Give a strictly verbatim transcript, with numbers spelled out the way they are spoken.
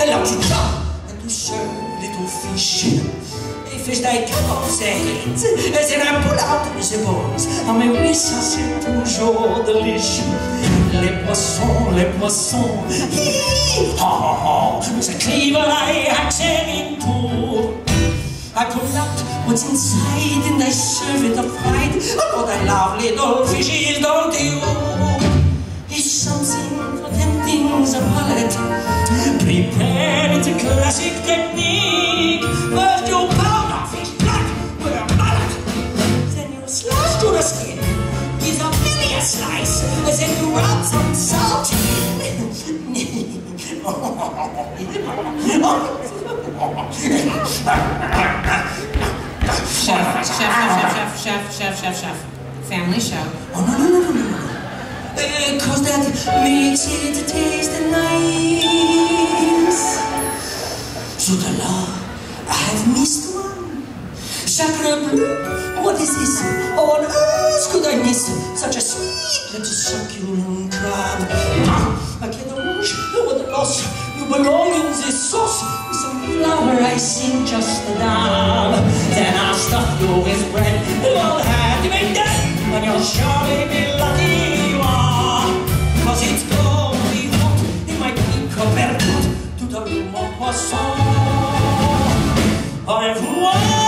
Alors tu jump and you serve little fish. Les fish they cut off their heads and then I pull out the bones. Ah mais oui, ça c'est toujours délicieux. Les poissons, les poissons, hi ha ha ha. With a cleaver I hack them in two. I pull out what's inside and I serve it up right. Oh, what a lovely little fishes, don't you? It's something for tempting the palate. Prepare it a classic technique. First you powder fish blood with a mallet. Then you slash to the skin. Give a belly a slice. And then you rub some salt in. Chef, chef, chef, chef, chef, chef, chef, chef. Family show. Oh, no, no, no, no, no. Uh, Cause that makes it taste nice. Zut là, I have missed one. Sacre bleu, what is this? How on earth could I miss such a sweet little succulent crab? Ah, I can't arrange, what a loss. You belong in this sauce. With some flour icing just a dab. Then I'll stuff you with bread. It won't have to be done. And you'll surely be lucky you are. Cause it's gonna be hot in my pink Epcot to the room of Poisson. I've won.